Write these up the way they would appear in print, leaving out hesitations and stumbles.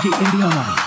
DJ India Online.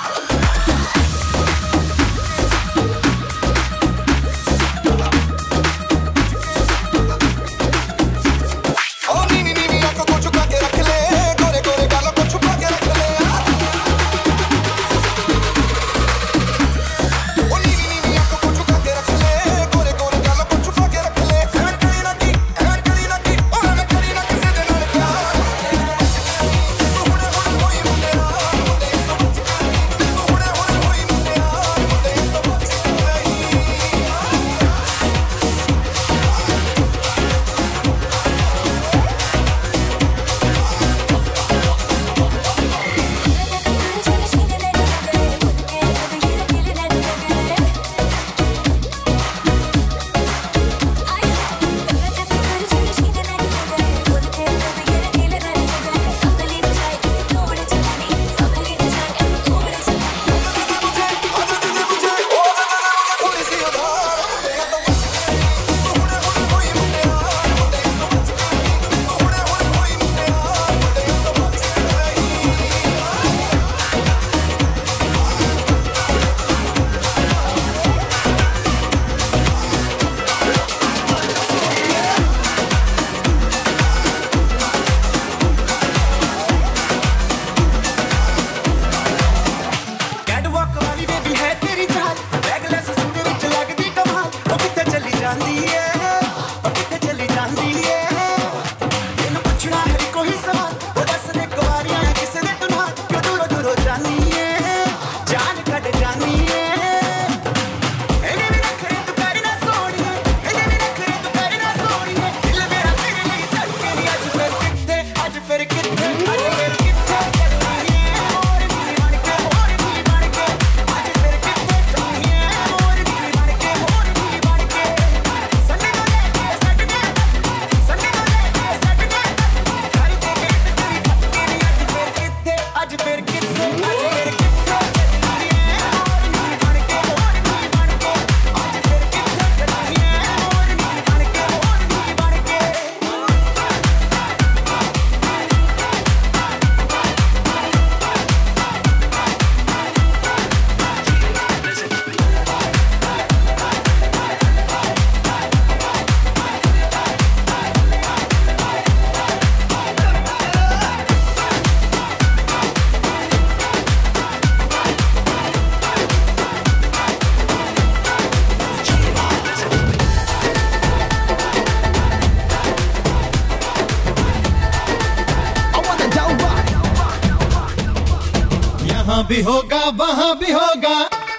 यहाँ भी होगा वहाँ भी होगा।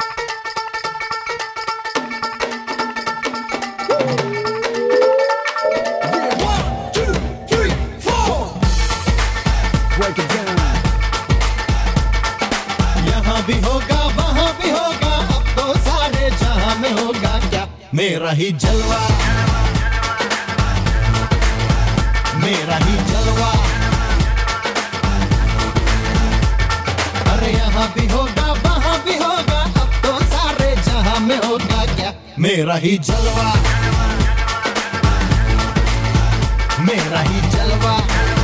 यहाँ भी होगा वहाँ भी होगा, अब तो सारे जहाँ में होगा क्या मेरा ही जलवा, मेरा ही जलवा। यहाँ भी होगा वहाँ भी होगा, अब तो सारे जहाँ में होगा क्या मेरा ही जलवा, मेरा ही जलवा।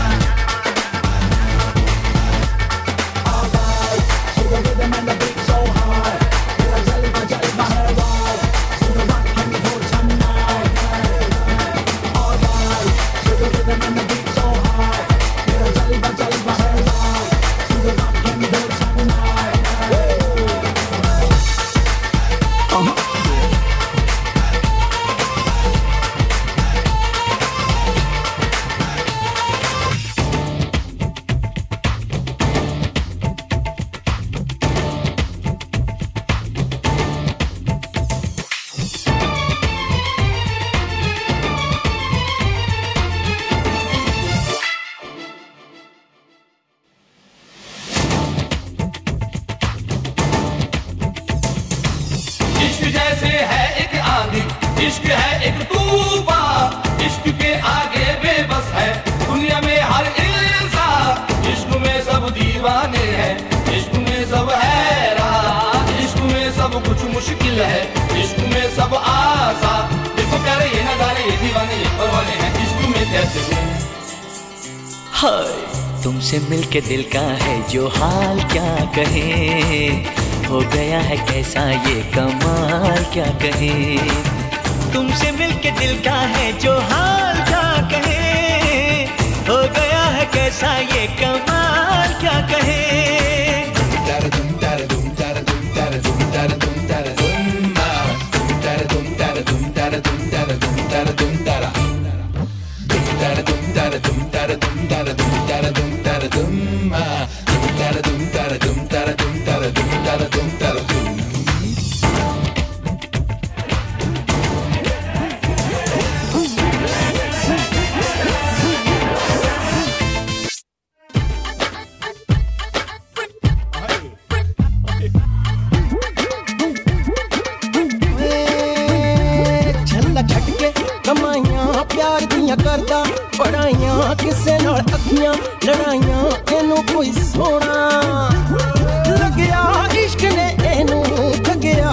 इश्क है एक तूफान, इश्क के आगे बेबस है दुनिया में हर इंसान। इश्क में सब दीवाने हैं, इश्क में सब हैरान, इश्क में सब कुछ मुश्किल है, इश्क में सब आसान। देखो प्यारे ये नजारे, ये दीवाने ये परवाने हैं, इश्क में कैसे हाय। तुमसे मिलके दिल का है जो हाल क्या कहें, हो गया है कैसा ये कमाल क्या कहें। तुमसे मिलके दिल का है जो हाल क्या कहें, हो गया है कैसा ये कमाल क्या कहें। करदा पढ़ाइयां किसे नाल अखियां लड़ाइयां एनू कोई सोना लग्या इश्क ने एनू ठगया।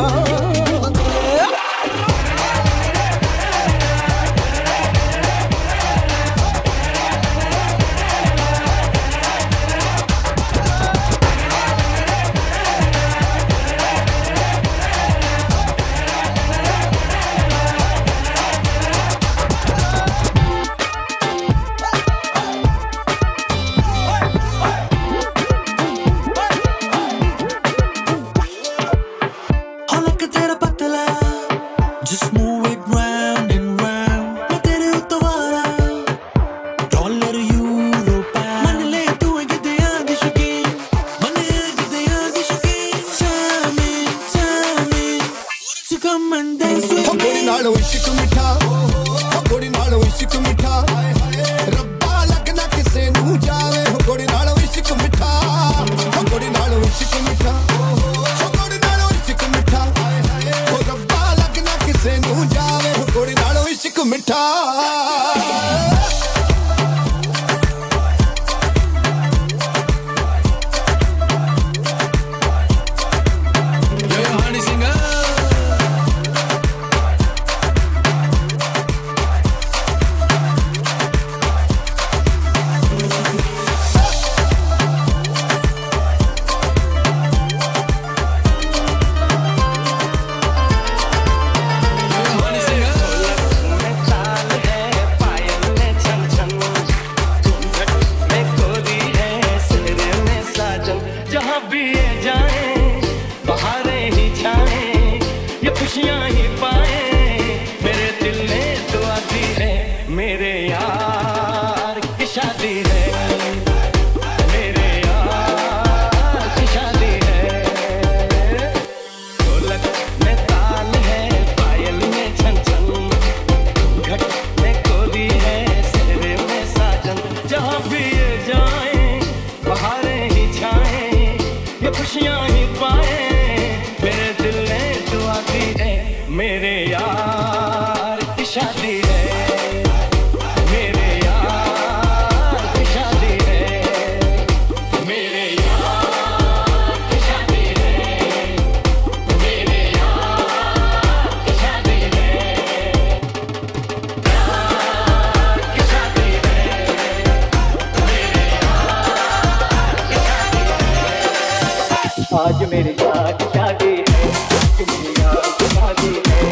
आज मेरी याद शादी है, आज मेरी याद शादी है,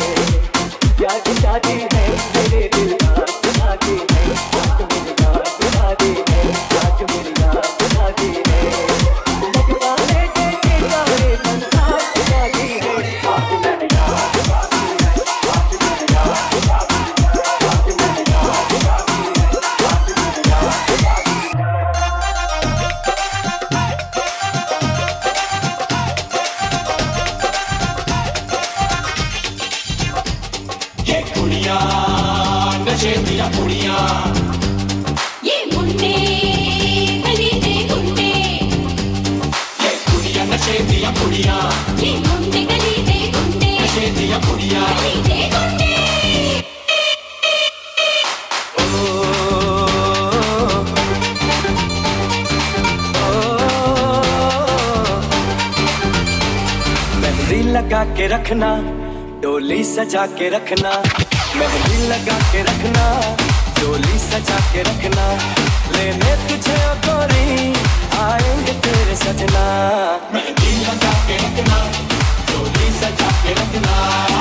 याद शादी है, मेरे दिल याद शादी है, आज मेरी याद शादी है, आज मेरी याद शादी है, लगता है कि सारे संसार शादी है, आज मेरी याद शादी है, आज मेरी याद शादी है, आज मेरी याद शादी है, आज मेरी याद शादी है। नशे दिया कुड़िया, ये मुन्ने गली दे गुंडे, ये कुड़िया नशे दिया कुड़िया, ये मुन्ने गली दे गुंडे, नशे दिया कुड़िया, गली दे गुंडे। मेहंदी लगा के रखना, डोली सजा के रखना, मेहंदी लगा के रखना, डोली सजा के रखना, लेने तुझे ओ गोरी आएंगे तेरे सजना। मेहंदी लगा के रखना, डोली सजा के रखना।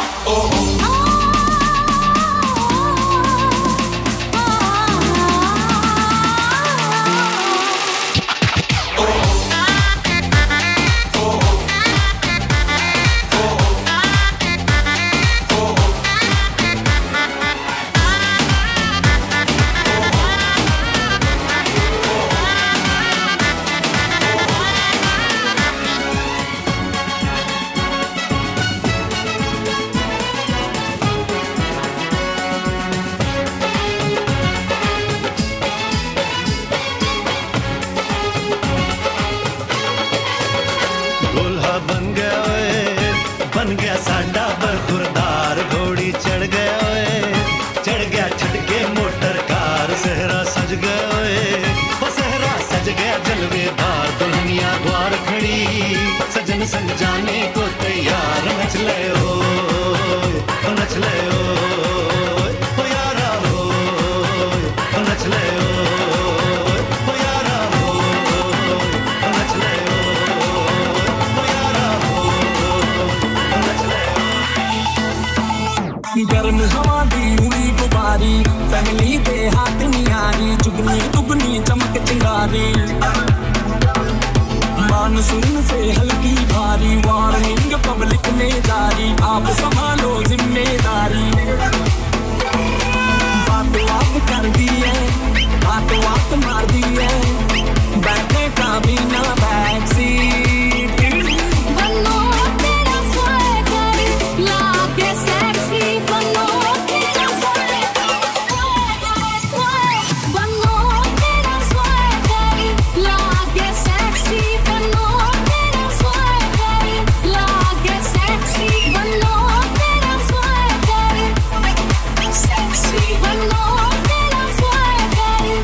बन गया साडा बरखुरदार, घोड़ी चढ़ गया ओए, चढ़ गया छटके मोटर कार। सहरा सज गया ओए, वो सहरा सज गया जलवेदार। दुल्हनिया द्वार खड़ी, सजन संग जाने को तैयार। नच ले ओ नच ले ओ यारा हो, नच ले ओ यारा हो, नच ले ओ यारा हो। गर्म हवा दी उड़ी गुबारी, फैमिली दे हाथ नियारी। चुगनी दुगनी चमक चिंगारी, मानसून से हल्की भारी। वार्निंग पब्लिक में जारी, आप संभालो जिम्मेदारी। बात बात कर दी है, बात बात मार दी है। बैठने का भी ना बैक सीट। बनो तेरा स्वेटर लागे सेक्सी, बनो तेरा स्वेटर, बनो तेरा स्वेटर लागे सेक्सी, बनो तेरा स्वेटर लागे सेक्सी, बनो तेरा स्वेटर सेक्सी, बनो तेरा स्वेटर।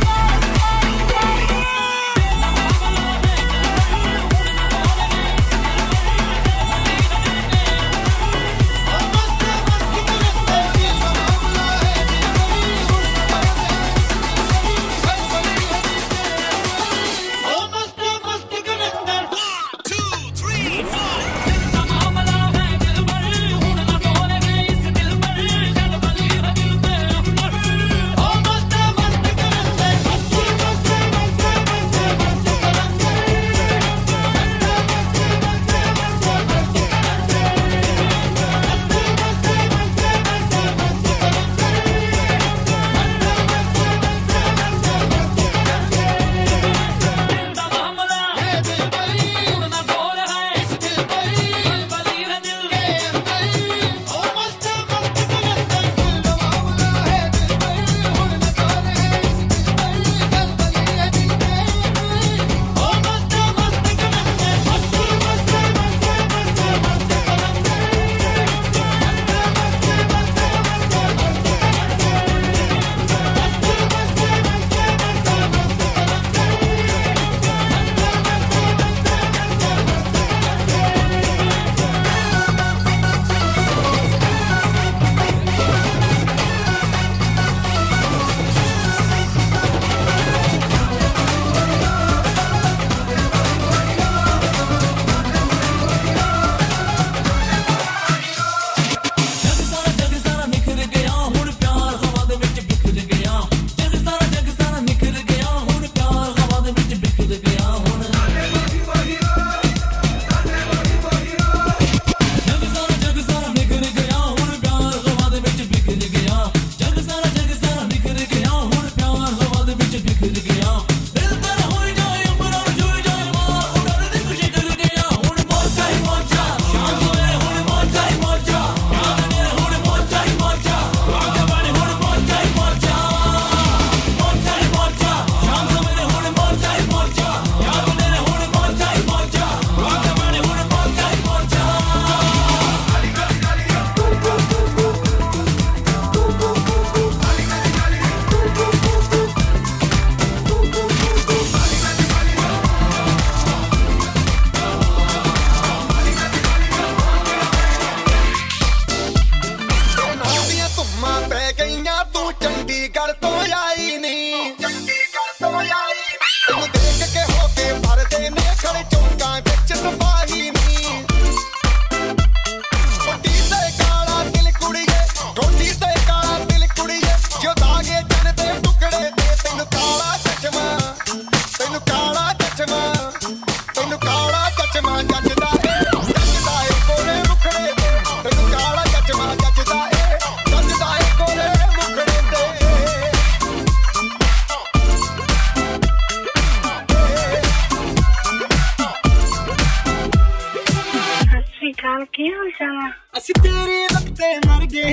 ਗੱਲ ਕੀ ਹੋ ਜਾਣਾ ਅਸੀਂ ਤੇਰੇ ਵਕਤੇ ਮਰ ਗਏ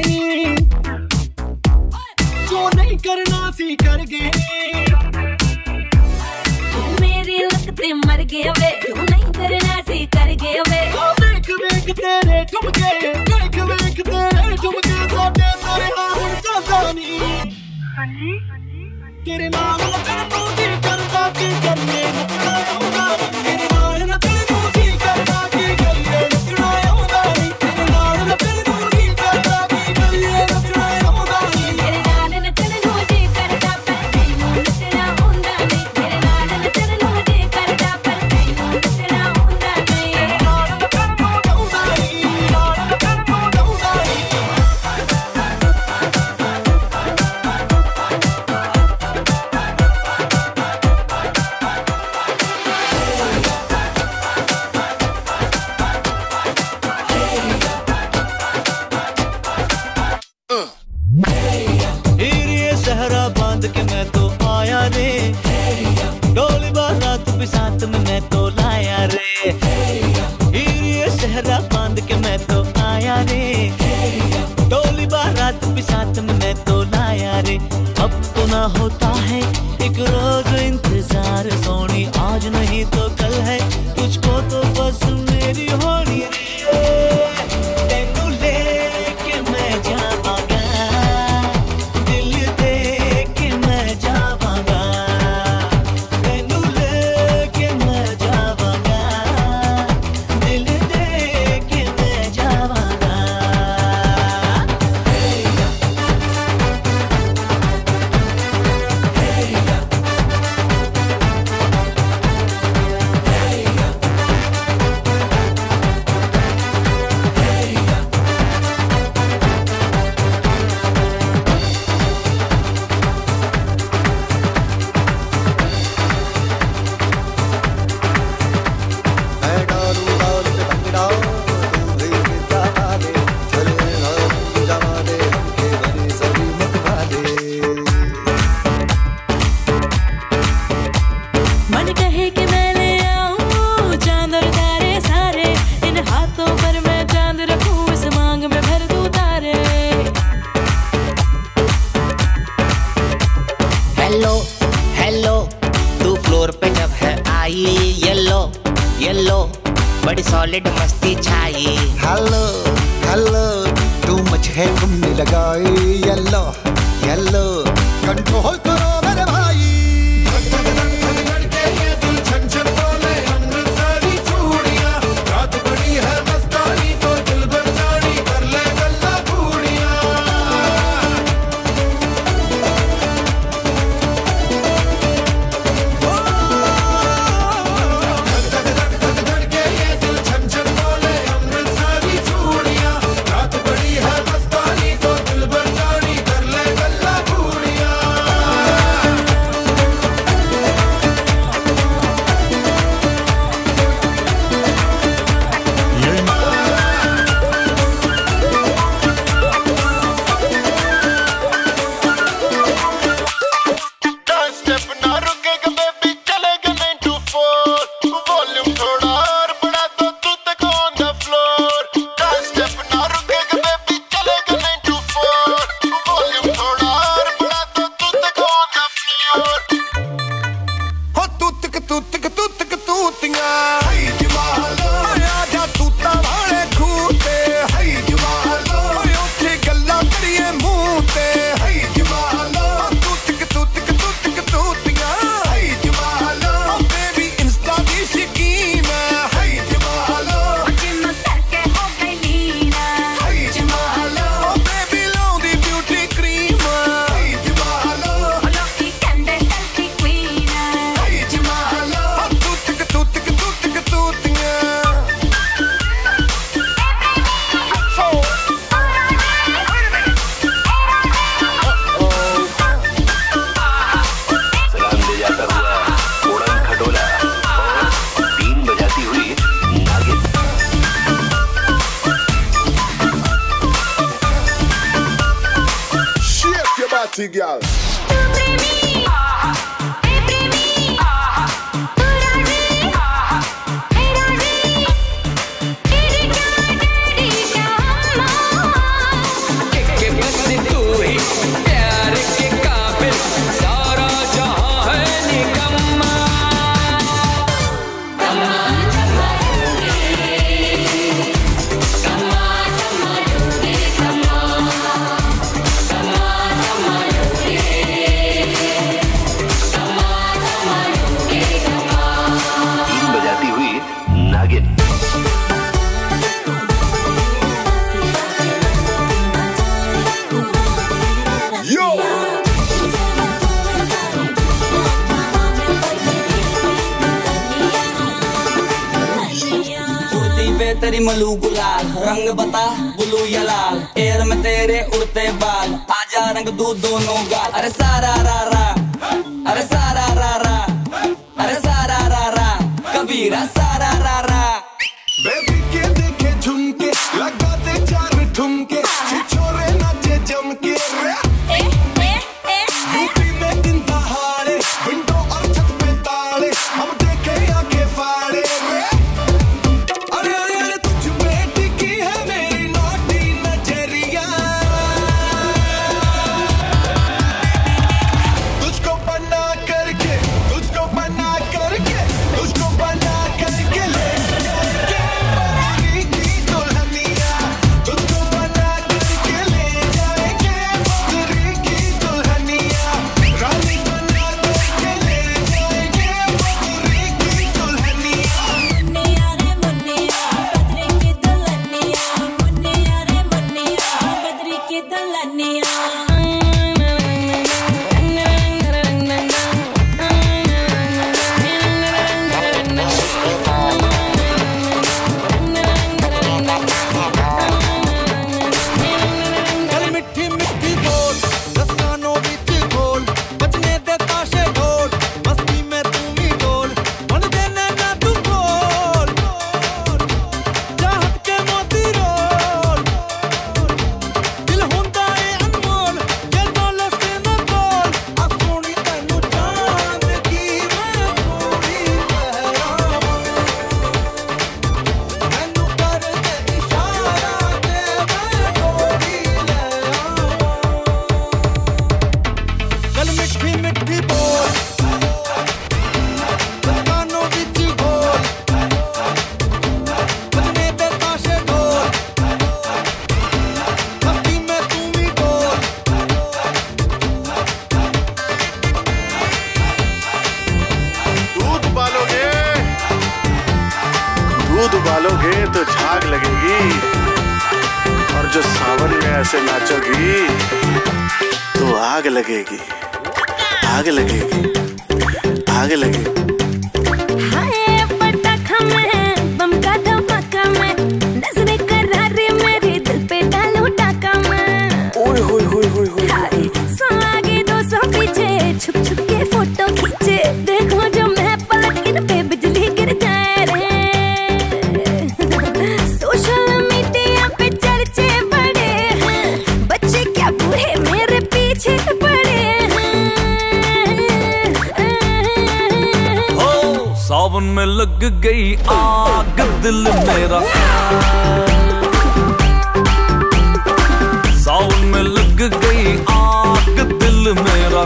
ਜੋ ਨਹੀਂ ਕਰਨਾ ਸੀ ਕਰ ਗਏ मेरे वक्त मर गए वे जो नहीं करना सी कर गए वे देख देख तेरे ठुमके देख देख तेरे ठुमके साडे तेरे नाल हुण जांदा नी ਹਾਂਜੀ तेरे नाल नचण तू की करदा की करिए नचना आउंदा नी तेरे नाल नचण तू की करदा की करिए नचना आउंदा नी तेरे नाल नचण तू की करदा की करिए नचना आउंदा नी मेरे नाल नचण नूं जी करदा पर तैनूं नचना आउंदा नहीं मेरे नाल नचण नूं जी करदा पर तैनूं नचना आउंदा नहीं नाल नचण तू आउंदा नी नाल नचण तू आउंदा नी हीरे सहरा बांध के मैं तो आया रे डोली बारात भी साथ में मैं तो लाया रे हीरे सहरा बांध के मैं तो आया रे डोली बारात भी साथ में मैं तो लाया रे अब तो ना होता है एक रोज इंतजार सोनी आज नहीं तो कल है तुझको तो बस मेरी होनी रे तेनू लेके मैं जावांगा दिल दे के मैं जावांगा तेनू लेके मैं जावांगा दिल दे के मैं जावांगा मन कहे कि मैं ले आऊं चांद और तारे सारे इन हाथों पर मैं चांद रखूं इस मांग में भर दूं तारे हेलो हेलो तू फ्लोर पे जब है आई येलो येलो बड़ी सॉलिड मस्ती छाई हेलो हेलो तू मुझे घूमने लगाई येलो येलो कंट्रोल करो मेरे भाई party girl. पे तेरी मलू गुलाल, रंग बता ब्लू या लाल, एयर में तेरे उड़ते बाल, आजा रंग दू दोनों गाल। अरे सारा रा रा, अरे सारा रा रा, अरे सारा रा रा, कबीरा सारा रा रा। बेबी के देखे झुमके, लगा दे 4 ठुमके, छिछोरे नाचे जम के रे। यूपी में दिन दहाड़े, विंडो और छत पे ताले, हम देखे आके फाड़े रे। अरे अरे अरे तुझ पे टिकी है मेरी नोटी नजरिया, तुझको बना करके, तुझको बना करके, तुझको बना करके ले जाएंगे बबरी की दुल्हनिया, तुझको बना करके ले जाएंगे बबरी की दुल्हनिया, रानी बना करके ले जाएंगे बबरी की दुल्हनिया। मुन्निया रे मुन्निया बद्री की दुल्हनिया, मुन्निया रे मुन्निया बद्री की दुल्हनिया। गल मिठी मिठी बोल, दस कानों बिच बोल, बजने दे ताशे ढोल, मस्ती में तू ही डोल, बन देना ना तू बोल, चाहत के मोती रोल, दिल हुंदा है अनमोल, ये दौलत से न बोल, आ सोनी तैनू चांद की मैं थोड़ी बहरावां, मैनू कर दे इशारा ते मैं डोरी ले आवां। गल मिठी मिठी बोल, दस कानों बिच बोल, बजने दे ताशे ढोल, मस्ती में तू ही डोल। दूध उबालोगे, दूध उबालोगे तो झाग लगेगी, और जो सावन में ऐसे नाचोगी तो आग लगेगी, आग लगेगी, आग लगेगी। हाय पटाखा में बम का धमाका में, नजरें करारी मेरे दिल पे डालो टाका में। ओए होए होए होए होए। हाय 100 आगे 200 पीछे, छुप छुप के फोटो खींचे, देखो जो मैं पलट इन पे बिजली गिर जाए रे। सोशल मीडिया पे चर्चे बड़े हैं, बच्चे क्या बूढ़े मेरे पीछे पड़े हैं। हो सावन में लग गई आग दिल मेरा, सावन में लग गई आग दिल मेरा।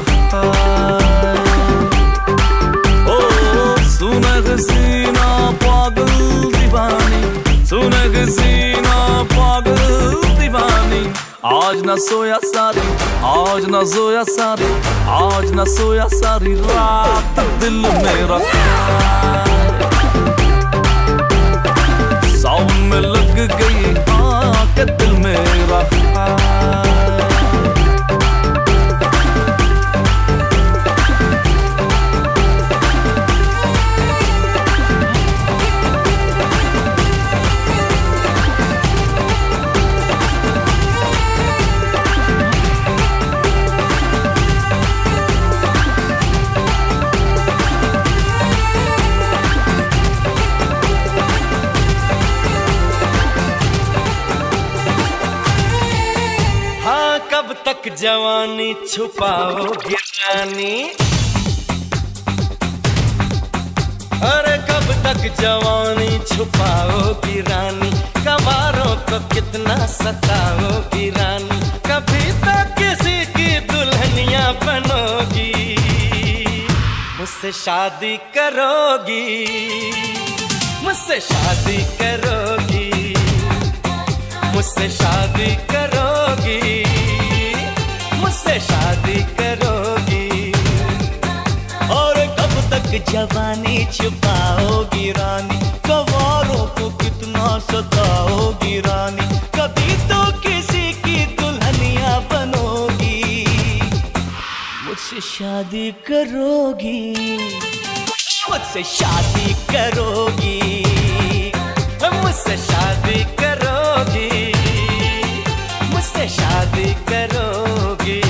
ओ सुनग सीना पागल दीवानी, सुनग सीना पागल दीवानी, आज न सोया सारी, आज न सोया सारी, आज न सोया सारी रात दिल मेरा। सावन में लग गई आग दिल मेरा। कब तक जवानी छुपाओगे रानी, अरे कब तक जवानी छुपाओगी रानी, कवारों को कितना सताओगी रानी, कभी तो किसी की दुल्हनिया बनोगी, मुझसे शादी करोगी, मुझसे शादी करोगी, मुझसे शादी करोगी, मुझसे शादी करोगी। और कब तक जवानी छुपाओगी रानी, कवारों को कितना सताओगी रानी, कभी तो किसी की दुल्हनिया बनोगी, मुझसे शादी करोगी, मुझसे शादी करोगी, मुझसे शादी करोगी, मुझसे शादी करोगी।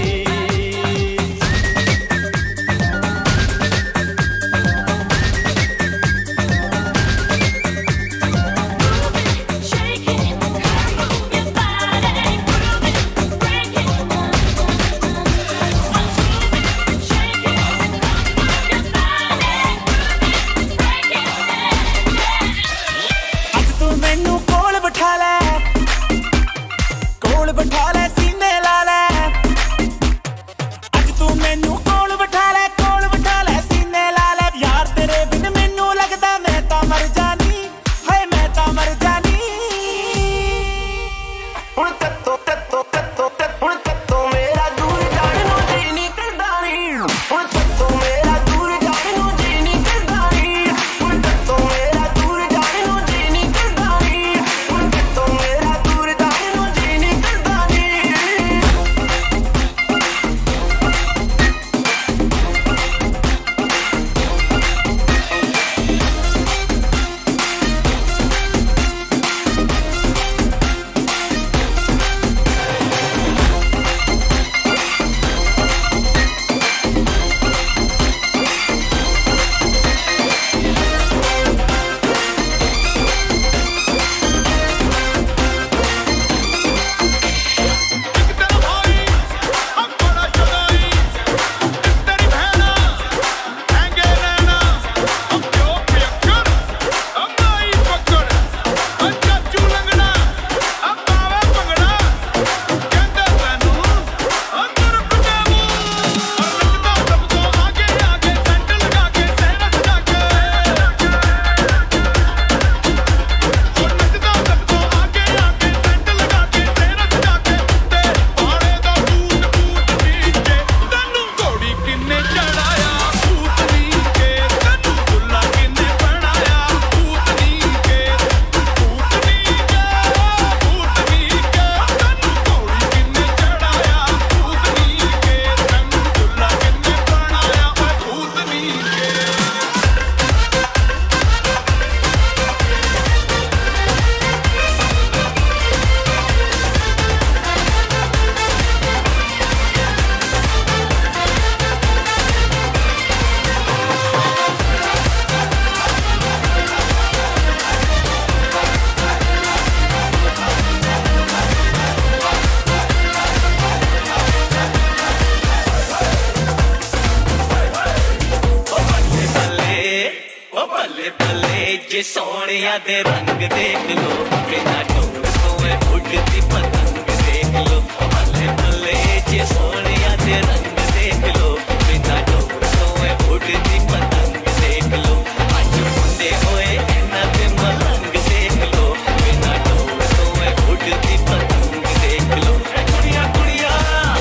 सोनिया दे रंग देख लो, बिना ढोल सोए उड़ती पतंग देख लो। भले भले जे सोनिया दे रंग देख लो, बिना ढोल सोए उड़ती पतंग देख लो। आज मुंडे होए इन्हां दे मलंग देख लो, बिना ढोल सोए उड़ती पतंग देख लो। कुड़िया कुड़िया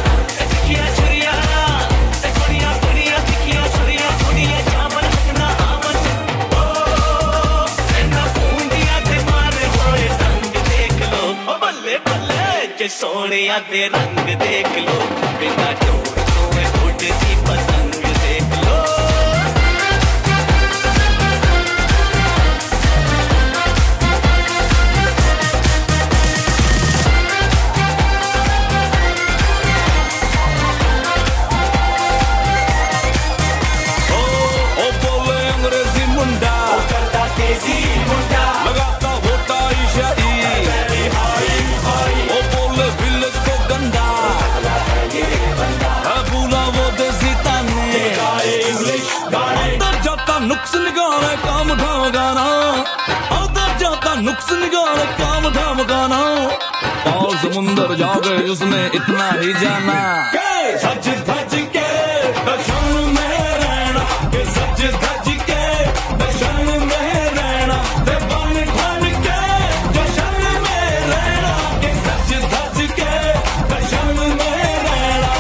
तिखिया छुरिया, कुड़िया कुड़िया तिखिया छुरिया, कुड़िया जामन हकना आमन। सोनिया दे रंग देख लो, बिना ढोल सोए उड़ती पतंग देख लो। ओ बोले अंग्रेजी मुंडा, ओ करता तेजी मुंडा, लगाता होता इशाई। ओ बोले विलेज को गंदा, भूला वो देसी ताने, इंग्लिश गाने। अंदर जाता नुक्स निकाले काम धाम गाना, अंदर जाता नुक्स निकाले काम धाम गाना। और समुंदर जाके उसने इतना ही जाना, सच धज के दर्शन में रहना, के सच धज के दर्शन में रहना, ते बन ठन के जशन में रहना, के सच धज के दर्शन में रहना।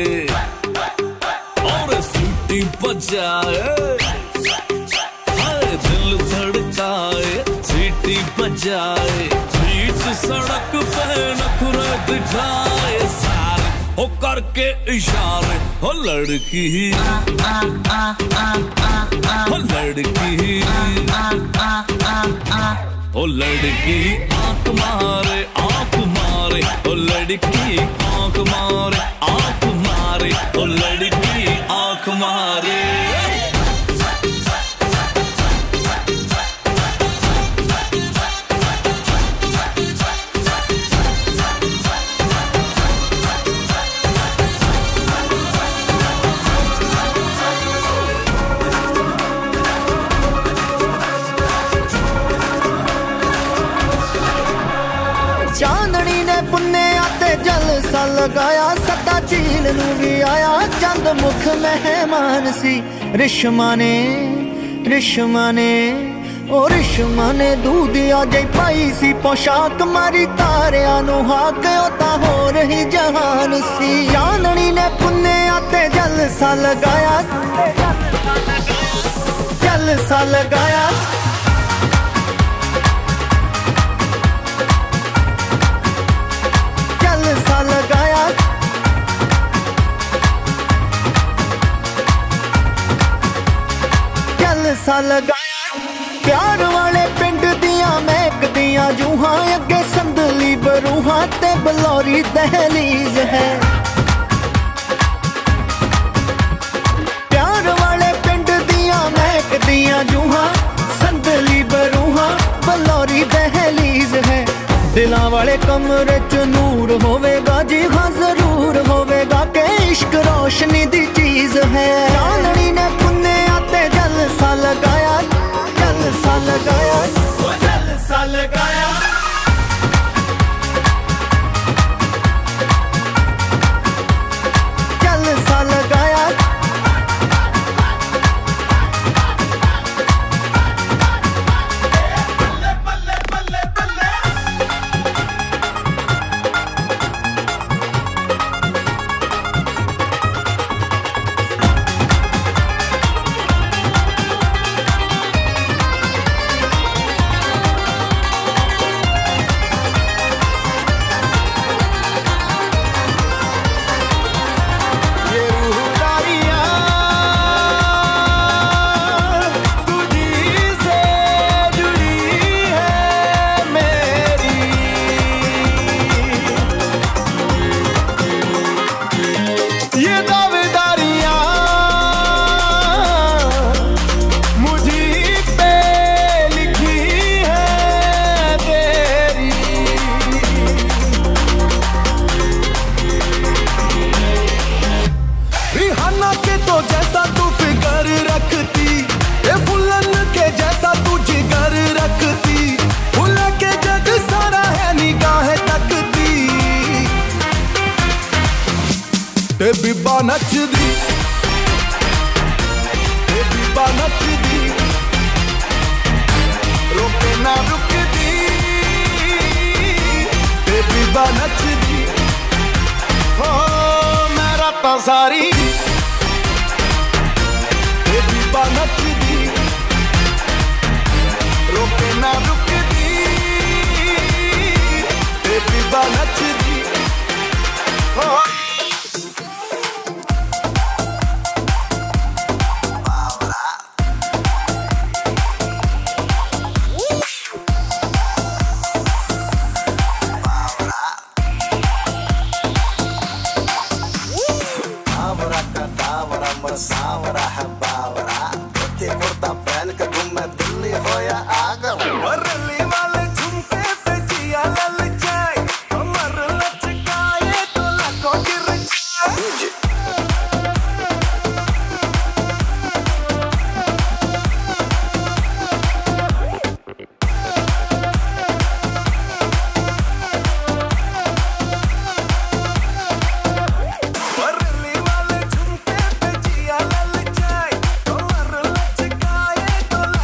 और सीटी बजाए, हाय दिल धड़काए, सीटी बजाए, बीच सड़क पे नखरे दिखाए सारे, हो करके इशारे, हो लड़की हो लड़की ओ लड़की आंख मारे, आंख मारे, ओ लड़की आंख मारे, आंख मारे, ओ लड़की आंख मारे। चांदनी ने पुन्ने आते जलसा लगाया, सदा झील नू भी आया चंद मुख मेहमान सी। रिश्मा ने ओ रिश्मा ने दूधिया जई पाई सी पोशाक, मारी तारिया नू हाक ओता हो रही जहान सी। चांदनी ने पुन्ने आते जलसा लगाया, जलसा लगाया, जलसा लगाया, जलसा लगाया। प्यार वाले पिंड दियां महकदियां जूहां, अगे संदली बरूहां ते बलौरी दहलीज है। प्यार वाले पिंड दियां महकदियां जूहां, संदली बरूहां बलौरी दहलीज है। दिलां वाले कमरे च नूर होवेगा जी, हाँ जरूर होवेगा के इश्क रोशनी दी चीज है। चांदनी ने पुन्ने आते जलसा लगाया, जलसा लगाया, जलसा लगाया, जलसा लगाया। बीबा नचदी, बीबा नचदी, रोके ना रुकदी, बीबा नचदी, हो मैं रातां सारी, बीबा नचदी, रोके ना रुकदी, बीबा नचदी, हो सावरा है बावरा, धोती कुर्ता पहन के घूमे दिल्ली हो या आगरा। रली वाले झुमके पे जिया ललचाए, कमर लचकाए तो लाखों गिर जाए। तो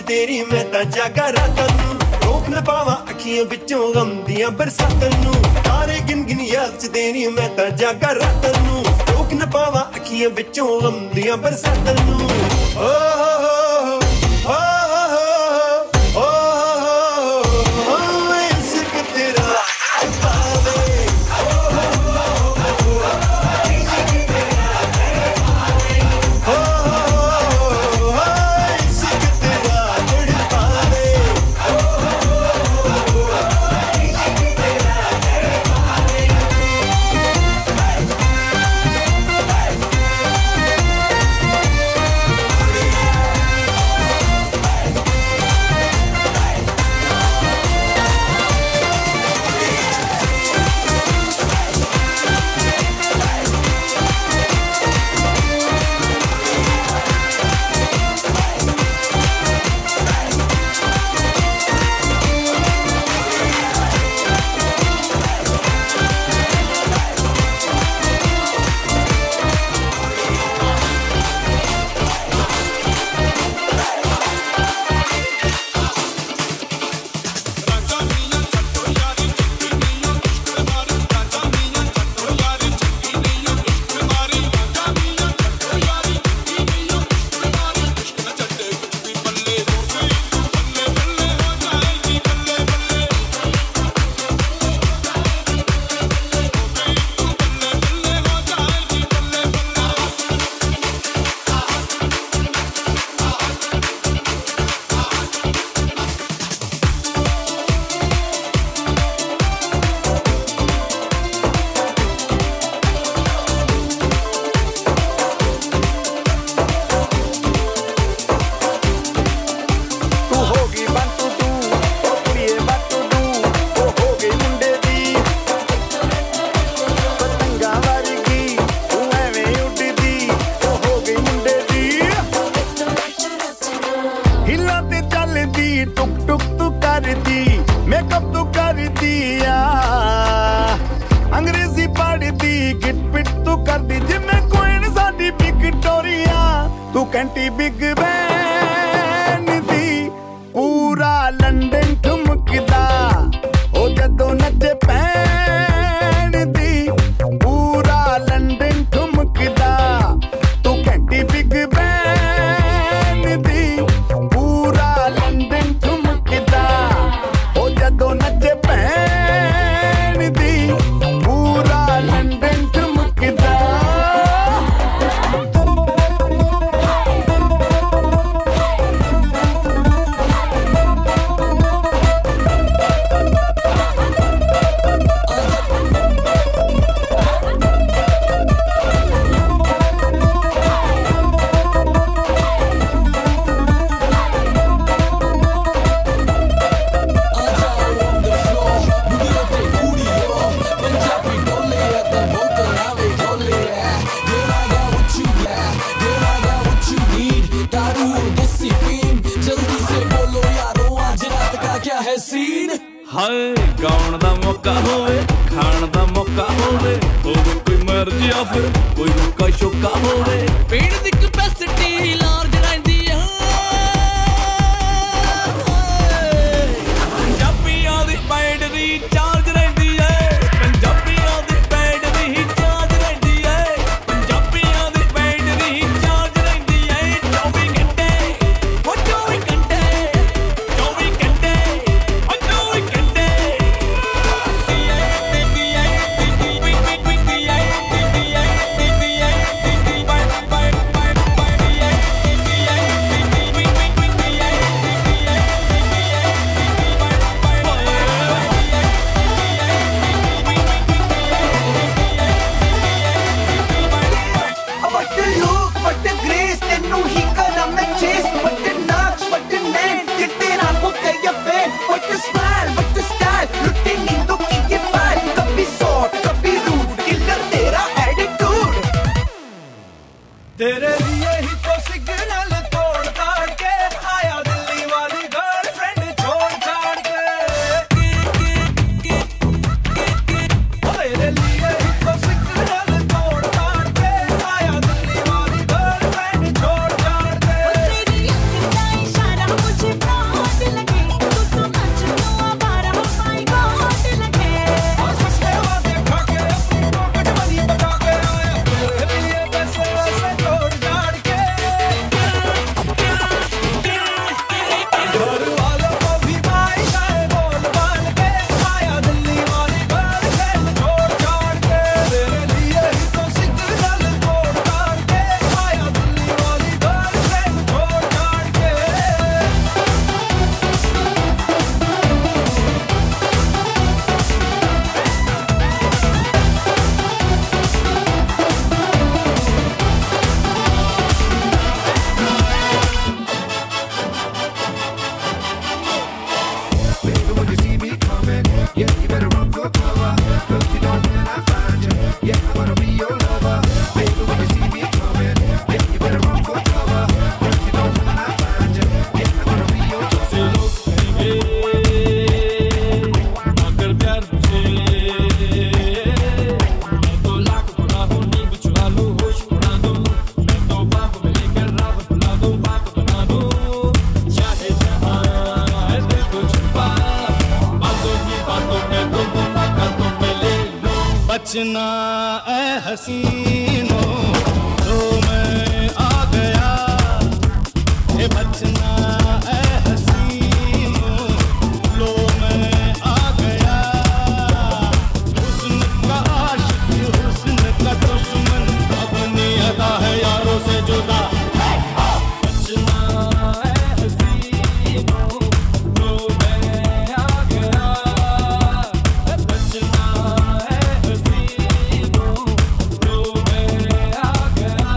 तेरी मैं तां जागा रातां नूं रोक न पावां अखियां विचों गम दियां बरसातां नूं तारे गिन गिन याद च तेरी मैं तां जागा रातां नूं रोक न पावां अखियां विचों गम दियां बरसातां नूं ओ ਘੰਟੀ ਬਿਗ ਬੈਨ ਦੀ ਪੂਰਾ ਲੰਡਨ ਠੁਮਕਦਾ ਉਹ ਜਦੋਂ ਨੱਚੇ ਪੈਣ ਦੀ ਪੂਰਾ ਲੰਡਨ ਠੁਮਕਦਾ ਤੂੰ ਘੰਟੀ ਬਿਗ ਬੈਨ ਦੀ ਪੂਰਾ ਲੰਡਨ ਠੁਮਕਦਾ ਉਹ ਜਦੋਂ ਨੱਚੇ ਪੈਣ ਦੀ ਪੂਰਾ ਲੰਡਨ ਠੁਮਕਦਾ हाय गाउन दा मौका होवे खान दा मौका होवे कोई मर्जी आ फिर कोई रुका शोका होवे पेड़ दी कैपेसिटी लार्ज रहंदी है पंजाबियां दी बैंड दी चार्ज रहंदी है पंजाबियां दी बैंड दी चार्ज रहंदी है पंजाबियां दी बैंड दी चार्ज रहंदी है 24 घंटे वो 24 घंटे 24 घंटे तेरे लिए ही तो सिग्नल तोड़ ताड़ के आया दिल्ली वाली गर्लफ्रेंड छोड़ छाड़ के तेरे लिए ही तो सिग्नल तोड़ ताड़ के आया दिल्ली वाली गर्लफ्रेंड छोड़ छाड़ के तेरी इशारा मुझे बचना ऐ हसीनो, लो मैं आ गया, ये बचना ऐ हसीनो, लो मैं आ गया। हुस्न का आशिक, हुस्न का दुश्मन, अपनी अदा है यारों से जुदा। बचना ऐ हसीनो, लो मैं आ गया, बचना ऐ हसीनो, लो मैं आ गया।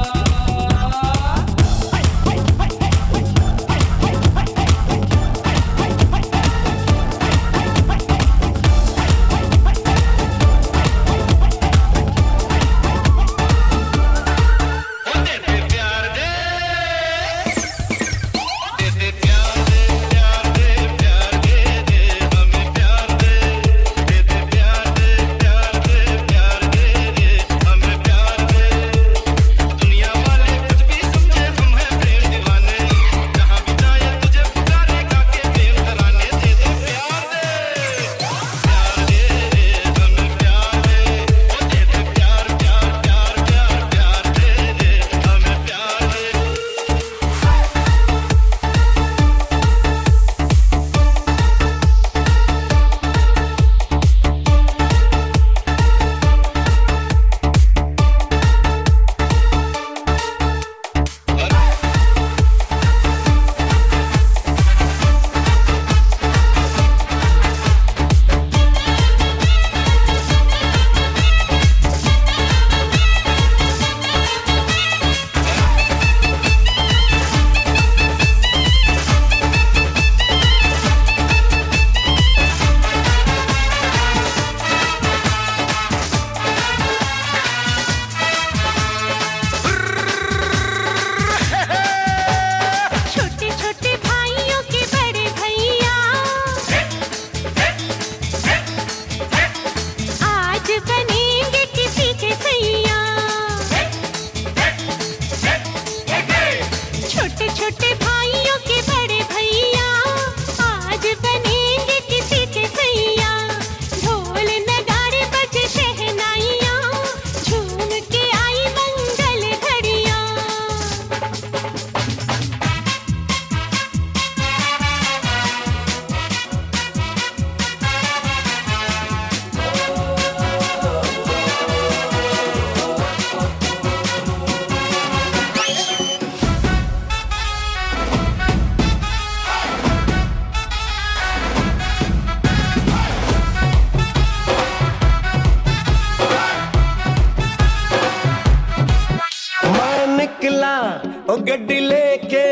ओ गड्डी लेके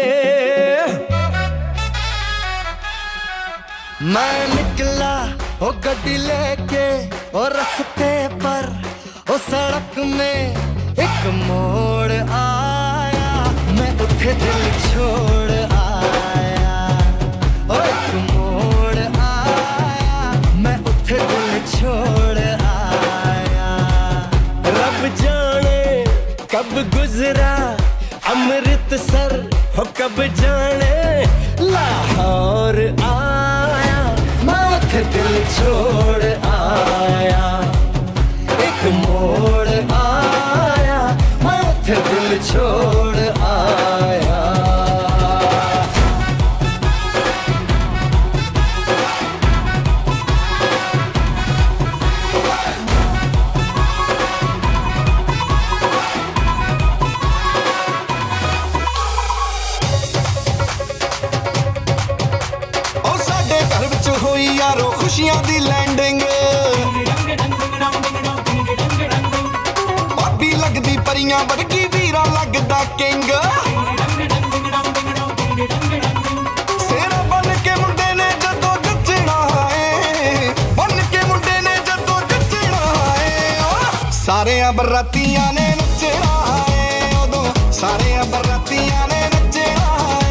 मैं निकला ओ गड्डी लेके ओ रास्ते पर ओ सड़क में एक मोड़ आया, मैं उठे दिल छोड़ आया। ओ एक मोड़ आया, मैं उठे दिल छोड़ आया। रब जाने कब गुजरा अमृतसर, हो कब जाने लाहौर आया, मैं उठे दिल छोड़ आया। एक मोड़ आया, मैं उठे दिल छोड़ आया। होई यारो खुशियां दी लैंडिंग, भाभी लगदी परियां वर्गी वीरा लगदा किंग। सेरा बन के मुंडे ने जदों नचना है, बन के मुंडे ने जदों नचना है। सारे बरातियां ने नचना है, उदों सारे बरातियां ने नचना है।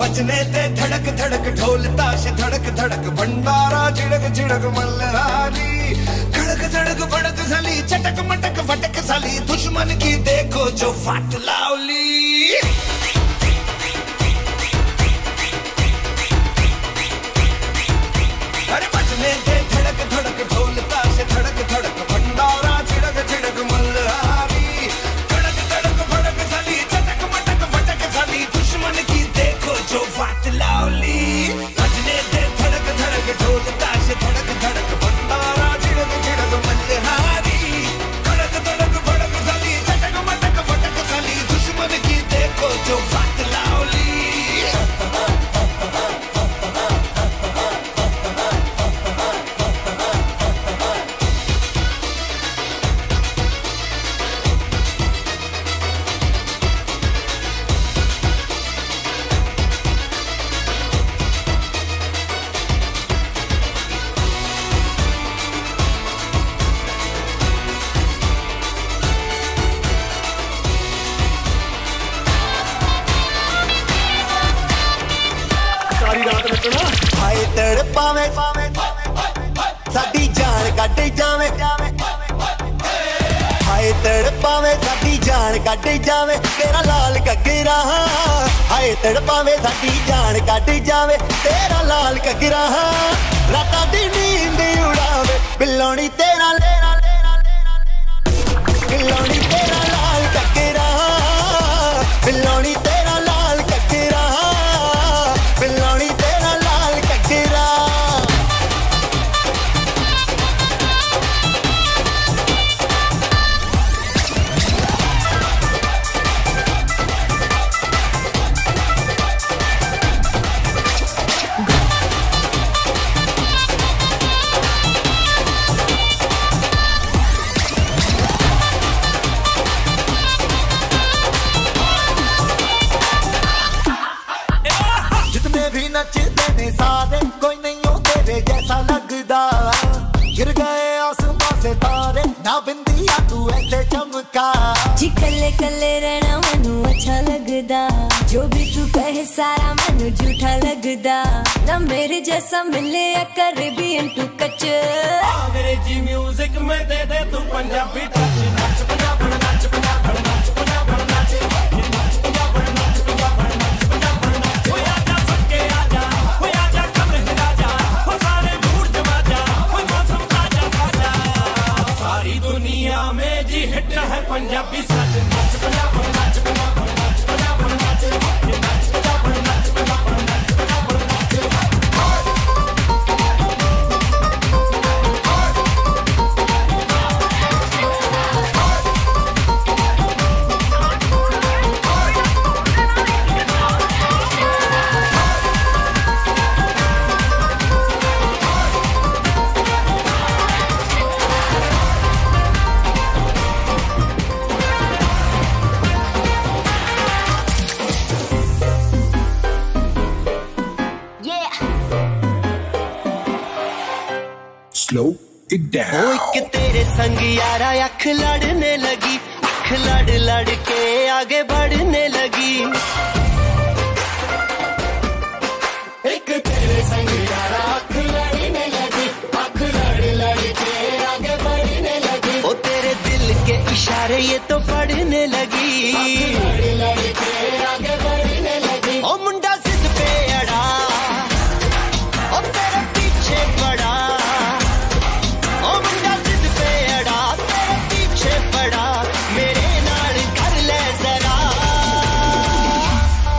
बजने ते धड़क धड़क ढोल ताश धड़क धड़क भंडारा झिड़क झिड़क मल्हारी खड़क धड़क भड़क साली चटक मटक फटक साली दुश्मन की देखो जो फाट लावली अरे बजने ते धड़क धड़क ढोल ताश धड़क धड़क भंडारा झिड़क झिड़क मल्हारी खड़क धड़क भड़क साली चटक मटक फटक साली दुश्मन की देखो जो फाट लावली बजने ते धड़क धड़क ढोल ताश धड़क धड़क भंडारा झिड़क झिड़क मल्हारी खड़क धड़क भड़क साली चटक मटक फटक साली दुश्मन की देखो जो फाट लावली हाय तड़पावे साडी जान कट जावे हाय तड़पावे साडी जान कट जावे तेरा लाल कगरा हाय तड़पावे साडी जान कट जावे तेरा लाल कगरा राता दी नींद उड़ावे बिल्लोनी तेरा बिल्लोनी तेरा लाल कगरा बिल्लोनी तेरा लाल कगरा बिल्लोनी तेरा लाल कगरा जितने भी नचते ने सारे कोई नहीं हो तेरे जैसा लगदा गिर गए आसमां से तारे ना बिंदिया तू ऐसे चमका जी कल्ले कल्ले रहना मनु अच्छा लगदा जो भी तू कहे सारा मनु झूठा लगदा ना मेरे जैसा मिले या करे भी इंटू कच अंग्रेजी म्यूजिक में दे दे तू पंजाबी टच नाच पंजाब नाच पंजाब नाच पंजाब नाच नाच पंजाब नाच पंजाब नाच पंजाब नाच ओ आजा सबके आजा ओ आजा कमरे हिला जा ओ सारे मूड जमा जा ओ मौसम ताजा ताजा सारी दुनिया में जी हिट है पंजाबी सच नाच पंजाब नाच पंजाब नाच पंजाब नाच नाच पंजाब नाच पंजाब नाच पंजाब नाच Slow it down. एक तेरे संग यारा अख लड़ने लगी अख लड़ लड़ के आगे बढ़ने लगी एक तेरे संग यारा अख लड़ने लगी अख लड़ लड़ के आगे बढ़ने लगी ओ तेरे दिल के इशारे ये तो पढ़ने लगी लड़ लड़ के आगे बढ़ने लगी ओ मुंडा जिद पे अड़ा ओ तेरे पीछे पड़ा ओ मुंडा जिद पे अड़ा तेरे पीछे पड़ा मेरे नाल कर ले जरा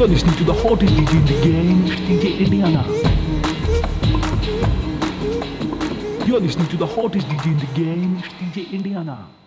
You're listening to the hottest DJ in the game, it's DJ Indiana. You're listening to the hottest DJ in the game, it's DJ Indiana.